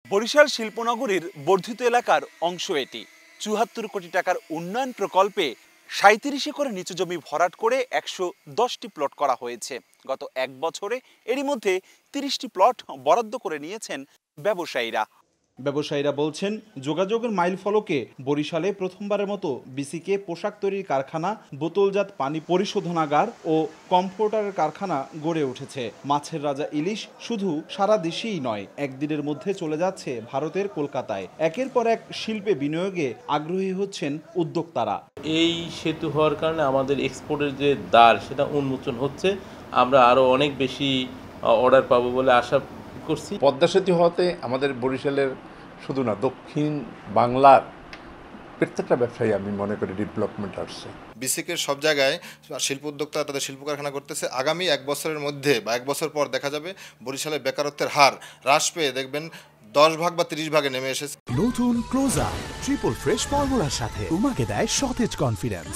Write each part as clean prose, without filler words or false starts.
বরিশাল শিল্পনগরীর বর্ধিত এলাকার অংশ এটি। ৭৪ কোটি টাকার উন্নয়ন প্রকল্পে ৩৭ একরে নিচু জমি ভরাট করে ১১০টি প্লট করা হয়েছে। গত এক বছরে এরই মধ্যে ৩০টি প্লট বরাদ্দ করে নিয়েছেন ব্যবসায়ীরা। ব্যবসায়ীরা বলছেন, যোগাযোগের মাইল ফলকে বরিশালে প্রথমবারের মতো বিসিকে পোশাক তৈরির কারখানা, বোতলজাত পানি পরিশোধনাগার ও কমফোর্টারের কারখানা গড়ে উঠেছে। মাছের রাজা ইলিশ শুধু সারা দেশেই নয়, একদিনের মধ্যে চলে যাচ্ছে ভারতের কলকাতায়। একের পর এক শিল্পে বিনিয়োগে আগ্রহী হচ্ছেন উদ্যোক্তারা। এই সেতু হওয়ার কারণে আমাদের এক্সপোর্টের যে দ্বার সেটা উন্মোচন হচ্ছে। আমরা আরও অনেক বেশি অর্ডার পাবো বলে আশা করছি। পদ্মা সেতু হওয়াতে আমাদের বরিশালের শুধু না, দক্ষিণ বাংলার প্রত্যেকটা ব্যবসায়ী আমি মনে করি ডেভেলপমেন্ট আসছে। বিসিকের সব জায়গায় শিল্প উদ্যোক্তা তাদের শিল্প কারখানা করতেছে। আগামী এক বছরের মধ্যে বা এক বছর পর দেখা যাবে বরিশালের বেকারত্বের হার হ্রাস পেয়ে দেখবেন 10 ভাগ বা 30 ভাগে নেমে এসেছে। নতুন ক্লোজার ট্রিপল ফ্রেশ ফর্মুলার সাথে তোমাকে দেয় সতেজ কনফিডেন্স।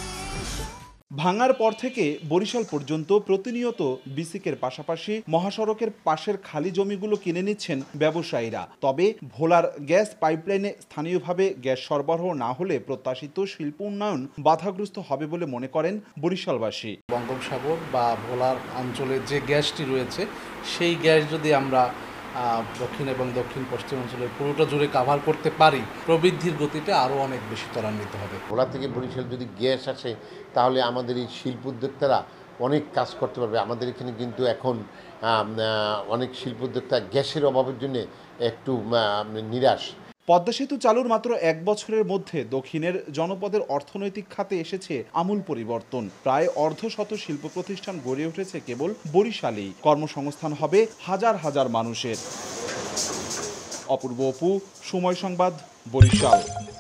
ভাঙার পর থেকে বরিশাল পর্যন্ত প্রতিনিয়ত বিসিকের পাশাপাশি মহাসড়কের পাশের খালি জমিগুলো কিনে নিচ্ছেন ব্যবসায়ীরা। তবে ভোলার গ্যাস পাইপলাইনে স্থানীয়ভাবে গ্যাস সরবরাহ না হলে প্রত্যাশিত শিল্প উন্নয়ন বাধাগ্রস্ত হবে বলে মনে করেন বরিশালবাসী। বঙ্গোপসাগর বা ভোলার অঞ্চলে যে গ্যাসটি রয়েছে সেই গ্যাস যদি আমরা দক্ষিণ এবং দক্ষিণ পশ্চিম অঞ্চলের পুরোটা জুড়ে কাভার করতে পারি, প্রবৃদ্ধির গতিটা আরও অনেক বেশি ত্বরান্বিত হবে। ভোলা থেকে বরিশাল যদি গ্যাস আসে তাহলে আমাদের এই শিল্প উদ্যোক্তারা অনেক কাজ করতে পারবে। আমাদের এখানে কিন্তু এখন অনেক শিল্প উদ্যোক্তা গ্যাসের অভাবের জন্য একটু নিরাশ। পদ্মা সেতু চালুর মাত্র এক বছরের মধ্যে দক্ষিণের জনপদের অর্থনৈতিক খাতে এসেছে আমূল পরিবর্তন। প্রায় অর্ধশত শিল্প প্রতিষ্ঠান গড়ে উঠেছে কেবল বরিশালেই। কর্মসংস্থান হবে হাজার হাজার মানুষের। অপূর্ব অপু, সময় সংবাদ, বরিশাল।